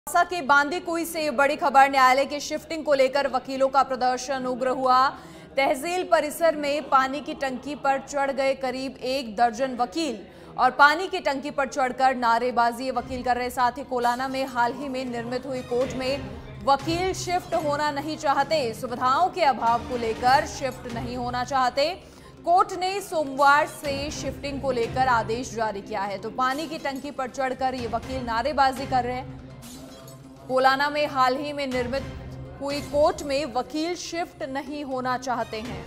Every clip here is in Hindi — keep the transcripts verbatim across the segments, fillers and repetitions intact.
दौसा के बांदीकुई से बड़ी खबर। न्यायालय के शिफ्टिंग को लेकर वकीलों का प्रदर्शन उग्र हुआ। तहसील परिसर में पानी की टंकी पर चढ़ गए करीब एक दर्जन वकील और पानी की टंकी पर चढ़कर नारेबाजी वकील कर रहे। साथ ही कोलाना में हाल ही में निर्मित हुई कोर्ट में वकील शिफ्ट होना नहीं चाहते। सुविधाओं के अभाव को लेकर शिफ्ट नहीं होना चाहते। कोर्ट ने सोमवार से शिफ्टिंग को लेकर आदेश जारी किया है, तो पानी की टंकी पर चढ़कर ये वकील नारेबाजी कर रहे हैं। कोलाना में हाल ही में निर्मित हुई कोर्ट में वकील शिफ्ट नहीं होना चाहते हैं।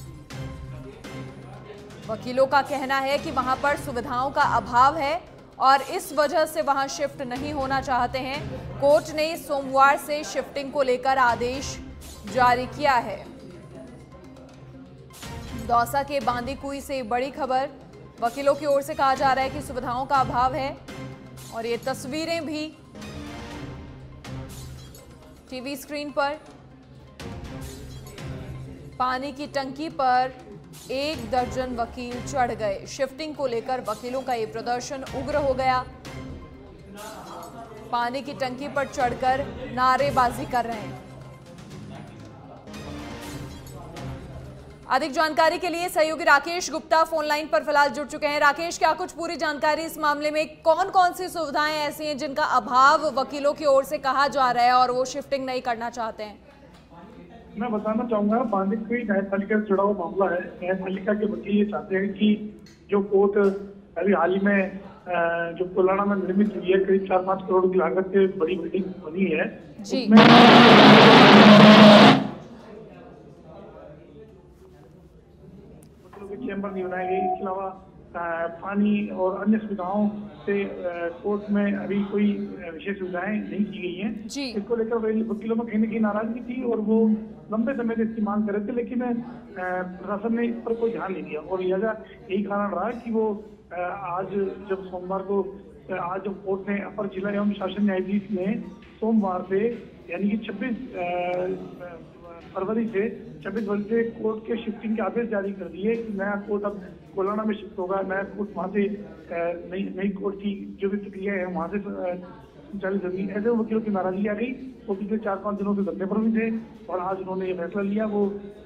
वकीलों का कहना है कि वहां पर सुविधाओं का अभाव है और इस वजह से वहां शिफ्ट नहीं होना चाहते हैं। कोर्ट ने सोमवार से शिफ्टिंग को लेकर आदेश जारी किया है। दौसा के बांदीकुई से बड़ी खबर। वकीलों की ओर से कहा जा रहा है कि सुविधाओं का अभाव है और ये तस्वीरें भी टीवी स्क्रीन पर। पानी की टंकी पर एक दर्जन वकील चढ़ गए। शिफ्टिंग को लेकर वकीलों का ये प्रदर्शन उग्र हो गया। पानी की टंकी पर चढ़कर नारेबाजी कर रहे हैं। अधिक जानकारी के लिए सहयोगी राकेश गुप्ता फोन लाइन पर फिलहाल जुड़ चुके हैं। राकेश, क्या कुछ पूरी जानकारी इस मामले में? कौन कौन सी सुविधाएं ऐसी हैं जिनका अभाव वकीलों की ओर से कहा जा रहा है और वो शिफ्टिंग नहीं करना चाहते हैं? मैं बताना चाहूंगा, बांदीकुई न्यायपालिका से जुड़ा हुआ मामला है। न्यायपालिका के वकील ये चाहते हैं कि जो कोर्ट अभी हाल ही में जो कोलाना में निर्मित हुई है, करीब चार पांच करोड़ की लागत से बड़ी बिल्डिंग बनी है, जी। चैम्बर नहीं बनाए गए। इसके अलावा पानी और अन्य सुविधाओं से कोर्ट में अभी कोई विशेष सुविधाएं नहीं की गई हैं। इसको लेकर वकीलों में कहीं न कहीं नाराजगी थी और वो लंबे समय से इसकी मांग कर रहे थे, लेकिन प्रशासन ने इस पर कोई ध्यान नहीं दिया और लिहाजा यही कारण रहा कि वो आज जब सोमवार को आज जब कोर्ट ने अपर जिला एवं शासन न्यायाधीश ने सोमवार से यानी कि छब्बीस फरवरी से छब्बीस फरवरी से कोर्ट के शिफ्टिंग के आदेश जारी कर दिए कि नया कोर्ट अब कोलाना में शिफ्ट होगा। नया कोर्ट वहाँ से नई नई कोर्ट की जो भी प्रक्रिया है वहाँ से संचालित होगी। ऐसे वकीलों की नाराजगी आ गई। वो पिछले चार पाँच दिनों से धरने पर भी थे और आज उन्होंने ये फैसला लिया। वो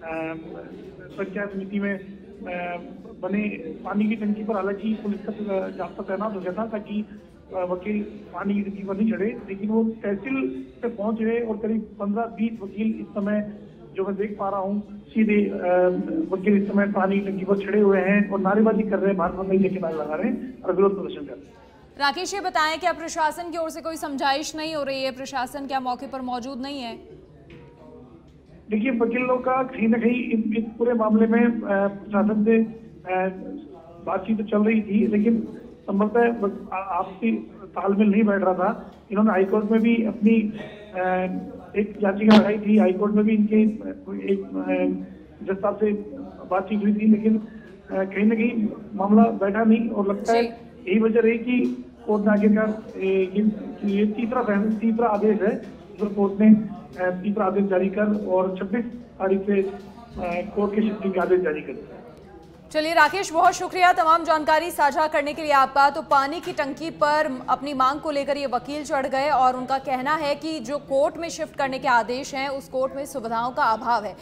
पंचायत समिति में बने पानी की टंकी पर हालांकि पुलिस का जाब्ता तैनात हो गया था ताकि वकील पानी की टंकी पर नहीं चढ़े, लेकिन वो तहसील पे पहुंच गए और करीब पंद्रह बीस वकील इस समय जो मैं देख पा रहा हूँ सीधे वकील इस समय पानी की टंकी पर चढ़े हुए हैं और नारेबाजी कर रहे हैं, भारत बंद लेके नारे लगा रहे हैं और विरोध प्रदर्शन कर रहे हैं। राकेश, ये बताएं क्या प्रशासन की ओर से कोई समझाइश नहीं हो रही है? प्रशासन क्या मौके पर मौजूद नहीं है? देखिए, वकीलों का कहीं ना कहीं इस पूरे मामले में प्रशासन से बातचीत तो चल रही थी, लेकिन संभवतः आपसी तालमेल नहीं बैठ रहा था। इन्होंने हाईकोर्ट में भी अपनी एक याचिका लगाई थी। हाईकोर्ट में भी इनके एक जज साहब से बातचीत हुई थी, लेकिन कहीं ना कहीं मामला बैठा नहीं और लगता है यही वजह रही कि कोर्ट ने आखिरकार ये तीसरा फैसला तीसरा आदेश है जो कोर्ट ने तीसरा आदेश जारी कर और छब्बीस तारीख से कोर्ट के शिफ्टिंग के आदेश जारी कर दिया। चलिए राकेश, बहुत शुक्रिया तमाम जानकारी साझा करने के लिए आपका। तो पानी की टंकी पर अपनी मांग को लेकर ये वकील चढ़ गए और उनका कहना है कि जो कोर्ट में शिफ्ट करने के आदेश हैं उस कोर्ट में सुविधाओं का अभाव है।